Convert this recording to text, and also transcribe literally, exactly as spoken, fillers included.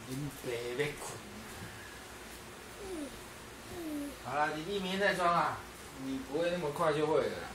林北要困。好了，弟弟明天再装啊，你不会那么快就会的啦。